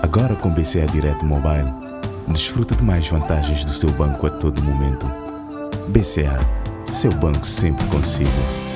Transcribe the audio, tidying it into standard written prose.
Agora com BCA Direto Mobile, desfruta de mais vantagens do seu banco a todo momento. BCA, seu banco sempre consigo.